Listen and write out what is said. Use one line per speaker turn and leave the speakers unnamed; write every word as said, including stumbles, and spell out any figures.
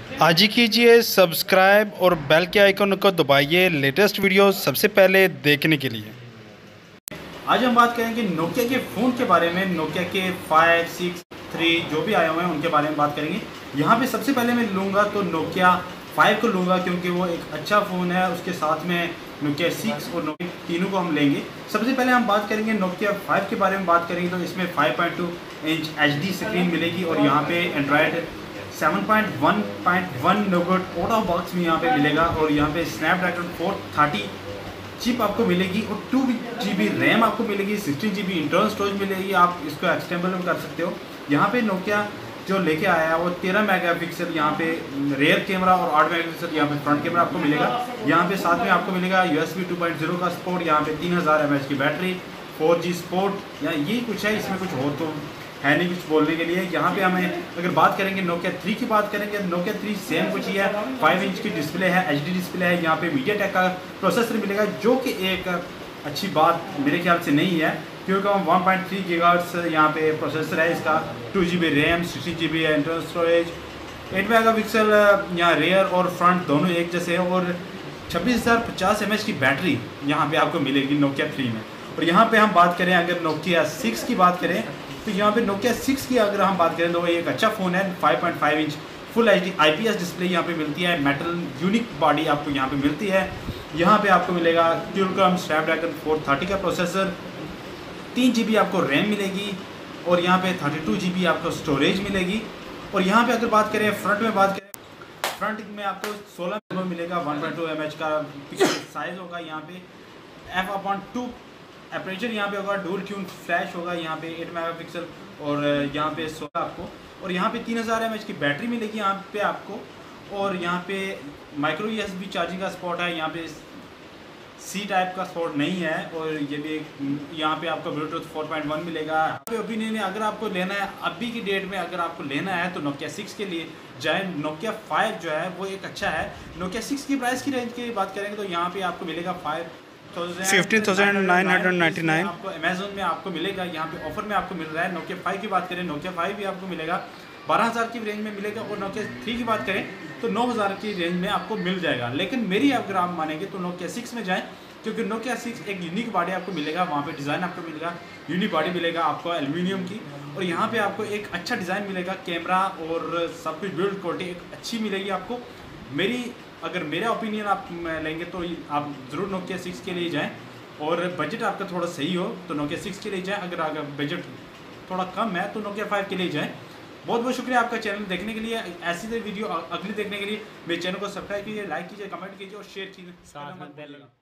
आज ही कीजिए सब्सक्राइब और बेल के आइकन को दबाइए लेटेस्ट वीडियो सबसे पहले देखने के लिए।
आज हम बात करेंगे नोकिया के फ़ोन के बारे में। नोकिया के फाइव सिक्स थ्री जो भी आए हुए हैं उनके बारे में बात करेंगे। यहाँ पे सबसे पहले मैं लूँगा तो नोकिया फाइव को लूँगा क्योंकि वो एक अच्छा फ़ोन है। उसके साथ में नोकिया सिक्स और नोकिया तीनों को हम लेंगे। सबसे पहले हम बात करेंगे नोकिया फाइव के बारे में बात करेंगे तो इसमें five point two inch H D screen मिलेगी और यहाँ पे Android seven point one point one Nougat out of box में यहाँ पे मिलेगा और यहाँ पे स्नैपड्रैगन फोर थर्टी चिप आपको मिलेगी और टू जी बी रैम आपको मिलेगी, sixteen G B internal storage मिलेगी। आप इसको एक्सटेंडेबल भी कर सकते हो। यहाँ पे नोकिया जो लेके आया है वो तेरह मेगा पिक्सल यहाँ पे रेयर कैमरा और आठ मेगा पिक्सल यहाँ पे फ्रंट कैमरा आपको मिलेगा। यहाँ पे साथ में आपको मिलेगा U S B two point zero का सपोर्ट, यहाँ पे तीन हज़ार एम एच की बैटरी, फोर जी सपोर्ट, या ये कुछ है, इसमें कुछ और तो है नहीं कुछ बोलने के लिए। यहाँ पे हमें अगर बात करेंगे नोकिया थ्री की बात करेंगे, नोकिया थ्री सेम कुछ ही है, फाइव इंच की डिस्प्ले है, एच डी डिस्प्ले है। यहाँ पे मीडियाटेक का प्रोसेसर मिलेगा जो कि एक अच्छी बात मेरे ख्याल से नहीं है क्योंकि हम वन पॉइंट थ्री गीगाहर्ट्ज़ यहाँ पे प्रोसेसर है इसका, two G B RAM, sixteen G B internal storage, eight mega pixel यहाँ रेयर और फ्रंट दोनों एक जैसे हैं और छब्बीस हज़ार पचास एम एच की बैटरी यहाँ पे आपको मिलेगी नोकिया थ्री में। और यहाँ पे हम बात करें अगर नोकिया सिक्स की बात करें तो यहाँ पे नोकिया सिक्स की अगर हम बात करें तो ये एक अच्छा फ़ोन है। Five point five inch full H D I P S display यहाँ पे मिलती है, मेटल यूनिक बॉडी आपको यहाँ पे मिलती है। यहाँ पे आपको मिलेगा क्यूलकॉम स्नैपड्रैगन फोर थर्टी का प्रोसेसर, तीन जी बी आपको रैम मिलेगी और यहाँ पे थर्टी टू जी बी आपको स्टोरेज मिलेगी। और यहाँ पे अगर बात करें फ्रंट में बात करें फ्रंट में आपको सोलह मिलेगा, one point two M H का पिक्सल साइज होगा। यहाँ पे एफ अपॉन टू एपरेचर यहाँ पे होगा, डुअल ट्यून फ्लैश होगा, यहाँ पे एट मेगापिक्सल और यहाँ पे सोलह आपको, और यहाँ पे तीन हज़ार एम एच की बैटरी मिलेगी यहाँ पे आपको। और यहाँ पे micro U S B charging का सपोर्ट है, यहाँ पे सी टाइप का सपोर्ट नहीं है। और ये भी यहाँ पे आपको ब्लूटूथ फोर पॉइंट वन मिलेगा। ओपिनियन है अगर आपको लेना है अभी की डेट में, अगर आपको लेना है तो नोकिया सिक्स के लिए जाए। नोकिया फाइव जो है वो एक अच्छा है। नोकिया सिक्स की प्राइस की रेंज की बात करेंगे तो यहाँ पे आपको मिलेगा five
fifteen thousand nine hundred ninety nine
आपको अमेजोन में आपको मिलेगा, यहाँ पे ऑफर में आपको मिल रहा है। नोकिया फाइव की बात करें, नोकिया फाइव भी आपको मिलेगा बारह हज़ार की रेंज में मिलेगा। और नोकिया थ्री की बात करें तो नौ हज़ार की रेंज में आपको मिल जाएगा। लेकिन मेरी अगर आप मानेंगे तो नोकिया सिक्स में जाएँ क्योंकि नोकिया सिक्स एक यूनिक बॉडी आपको मिलेगा, वहाँ पे डिज़ाइन आपको मिलेगा, यूनिक बॉडी मिलेगा आपको एल्यूमिनियम की। और यहाँ पे आपको एक अच्छा डिज़ाइन मिलेगा, कैमरा और सब कुछ बिल्ड क्वालिटी एक अच्छी मिलेगी आपको। मेरी अगर मेरा ओपिनियन आप लेंगे तो आप ज़रूर नोकिया सिक्स के लिए जाएँ और बजट आपका थोड़ा सही हो तो नोकिया सिक्स के लिए जाएँ। अगर अगर बजट थोड़ा कम है तो नोकिया फाइव के लिए जाएँ। बहुत बहुत शुक्रिया आपका चैनल देखने के लिए। ऐसी वीडियो अगली देखने के लिए मेरे चैनल को सब्सक्राइब कीजिए, लाइक कीजिए, कमेंट कीजिए और शेयर कीजिए।